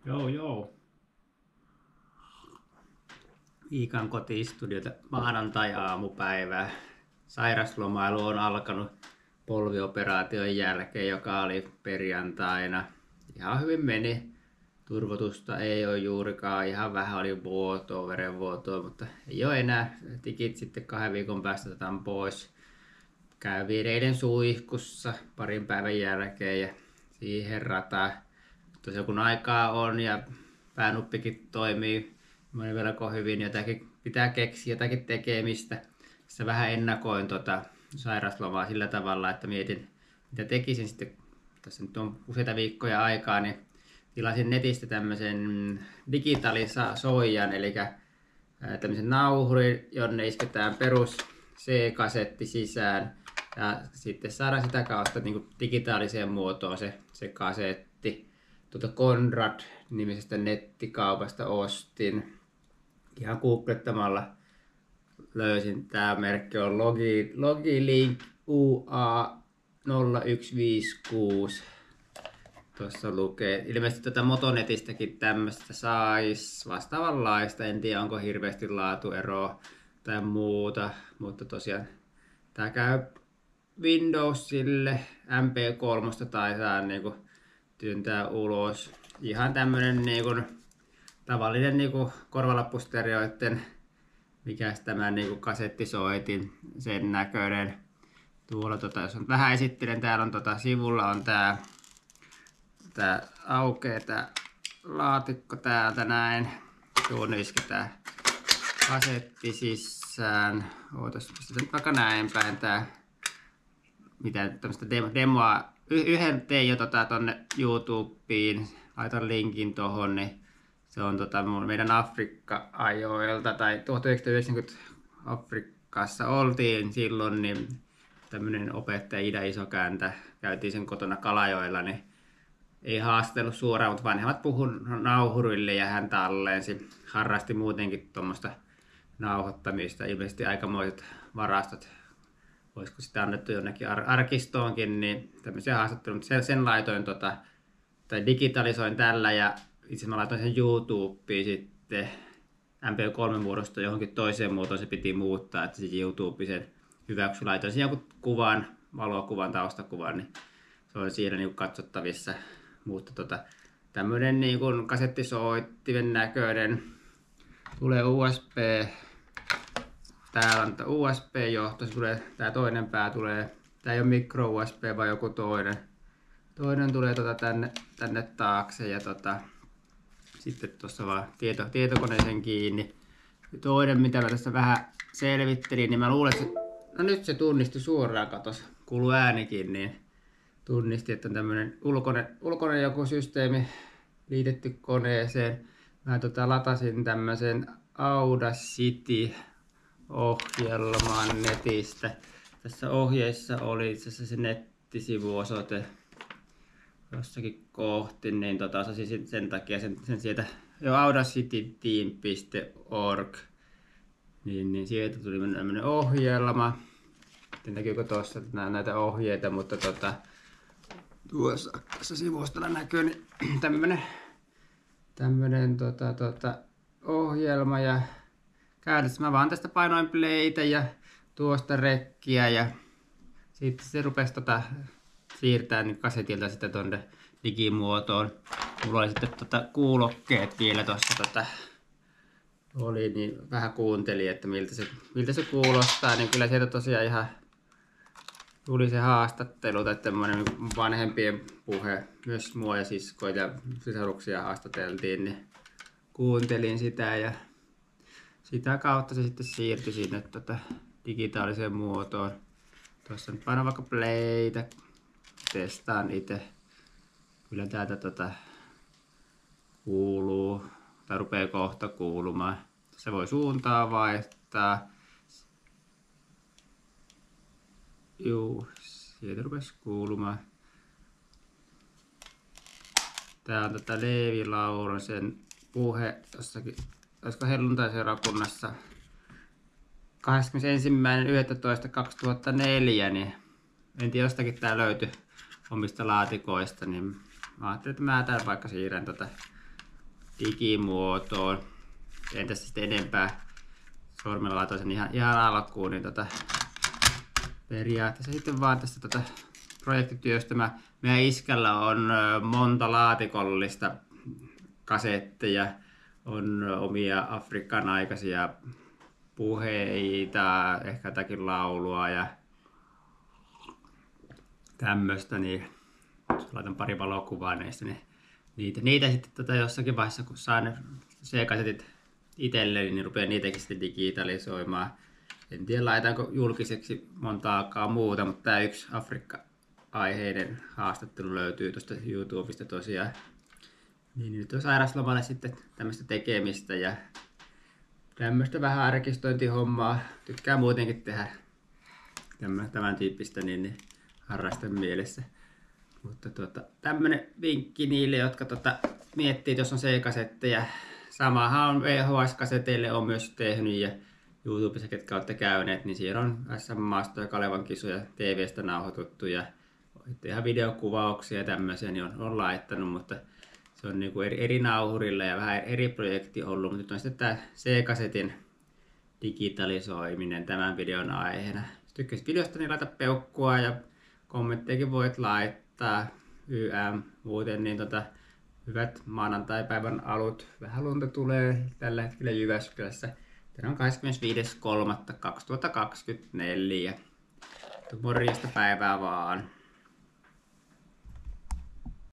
Joo, joo. Iikan kotistudiota maanantai-aamupäivää. Sairaslomailu on alkanut polvioperaation jälkeen, joka oli perjantaina. Ihan hyvin meni. Turvotusta ei ole juurikaan. Ihan vähän oli vuotoa, verenvuotoa, mutta ei ole enää. Tikit sitten 2 viikon päästä otetaan pois. Käy viideiden suihkussa parin päivän jälkeen ja siihen rataa. Tosiaan kun aikaa on ja päänuppikin toimii melko hyvin, jotakin pitää keksiä jotakin tekemistä. Tässä vähän ennakoin sairaslomaa sillä tavalla, että mietin mitä tekisin sitten. Tässä nyt on useita viikkoja aikaa, niin tilasin netistä tämmöisen digitaalisoijan, eli tämmöisen nauhurin, jonne isketään perus C-kasetti sisään ja sitten saadaan sitä kautta niin kuin digitaaliseen muotoon se kasetti. Conrad-nimisestä nettikaupasta ostin. Ihan googlettamalla löysin. Tämä merkki on Logilink UA0156. Tuossa lukee. Ilmeisesti Motonetistäkin tämmöistä sais vastaavanlaista. En tiedä onko hirveästi laatueroa tai muuta. Mutta tosiaan tämä käy Windowsille. MP3 taitaa niinku työntää ulos. Ihan tämmönen niinku tavallinen niinku korvalappustereoiden, mikäs tämä niinku kasettisoitin, sen näköinen. Tuolla jos on vähän esittelen, täällä on sivulla on tää aukeaa tää laatikko täältä näin. Tuonne isketään kasetti sisään. Ootas, pistetään vaikka näin päin tää, mitä tämmöstä demoa. Yhden tein jo tonne YouTubeen, laitan linkin tohon, niin se on meidän Afrikka-ajoilta, tai 1990 Afrikassa oltiin silloin, niin tämmönen opettaja Ida Isokäntä, käytiin sen kotona Kalajoella, niin ei haastellut suoraan, mutta vanhemmat puhui nauhurille ja hän tallensi. Harrasti muutenkin tuommoista nauhoittamista, ilmeisesti aikamoiset varastot. Olisiko sitä annettu jonnekin arkistoonkin, niin tämmöisiä haastatteluja, mutta sen laitoin tai digitalisoin tällä ja itse mä laitoin sen YouTubeen sitten MP3-muodosta johonkin toiseen muotoon se piti muuttaa, että se YouTube sen hyväksy. Laitoin siihen jonkun kuvan, valokuvan, taustakuvan, niin se on siinä niin katsottavissa. Mutta tämmöinen niin kuin kasettisoittimen näköinen, tulee USB. Täällä on USB-johto, tää toinen pää tulee, tää ei ole micro USB vaan joku toinen. Toinen tulee tänne taakse ja sitten tuossa vaan tietokoneeseen kiinni. Toinen mitä mä tässä vähän selvittelin, niin mä luulen, että no nyt se tunnisti suoraan, katos, kuuluu äänikin, niin tunnisti, että on tämmönen ulkoinen joku systeemi liitetty koneeseen. Mä latasin tämmösen Audacity-ohjelman netistä. Tässä ohjeissa oli itse asiassa se nettisivuosoite jossakin kohti, niin osasin sen takia sen sieltä jo audacityteam.org, niin sieltä tuli tämmönen ohjelma. Näkyykö tuossa näitä ohjeita, mutta tuossa sivustolla näkyy niin tämmönen ohjelma ja käytössä mä vaan tästä painoin playtä ja tuosta rekkiä ja sitten se rupesi siirtää niin kasetilta sitten tonne digimuotoon. Mulla oli sitten kuulokkeet vielä tuossa oli, niin vähän kuuntelin, että miltä se kuulostaa, niin kyllä sieltä tosiaan ihan tuli se haastattelu tai tämmönen vanhempien puhe, myös mua ja siskoja ja sisaruksia haastateltiin, niin kuuntelin sitä ja sitä kautta se sitten siirtyi sinne digitaaliseen muotoon. Tuossa nyt painan vaikka playtä, testaan itse. Kyllä täältä kuuluu, tai rupeaa kohta kuulumaan. Se voi suuntaa vaihtaa. Juu, sieltä rupesi kuulumaan. Tää on Leevi Laurosen puhe jossakin, olisiko helluntaiseurakunnassa 21.11.2004, niin en tiedä jostakin tää löytyi omista laatikoista, niin mä ajattelin, että mä täällä vaikka siirrän digimuotoon. En tässä sitten enempää sormella laitoin sen ihan alkuun, niin periaatteessa sitten vaan tästä projektityöstä. Meidän iskällä on monta laatikollista kasetteja, on omia Afrikan aikaisia puheita, ehkä jotakin laulua ja tämmöistä, niin laitan pari valokuvaa näistä, niin niitä sitten jossakin vaiheessa, kun saan ne C-kasetit itselleni, niin rupean niitäkin sitten digitalisoimaan. En tiedä, laitanko julkiseksi montaakaan muuta, mutta tämä yksi Afrikka-aiheinen haastattelu löytyy tuosta YouTubesta tosiaan. Niin nyt on sairaslomalla sitten tämmöistä tekemistä ja tämmöistä vähän arkistointihommaa. Tykkää muutenkin tehdä tämän tyyppistä niin harrasten mielessä. Mutta tämmönen vinkki niille, jotka miettii, että jos on C-kasetteja. Samahan on VHS-kaseteille on myös tehnyt ja YouTubessa, ketkä olette käyneet, niin siellä on SM-maasto ja Kalevan kisoja TV:stä nauhoitettu ja ihan videokuvauksia ja tämmöisiä niin on laittanut, mutta se on niinku eri nauhurilla ja vähän eri projekti ollut, mutta nyt on sitten tämä C-kasetin digitalisoiminen tämän videon aiheena. Jos tykkäsit videosta, niin laita peukkua ja kommenttejakin voit laittaa muuten, niin hyvät maanantaipäivän alut. Vähän lunta tulee tällä hetkellä Jyväskylässä. Tänään on 25.3.2024. Morjesta päivää vaan.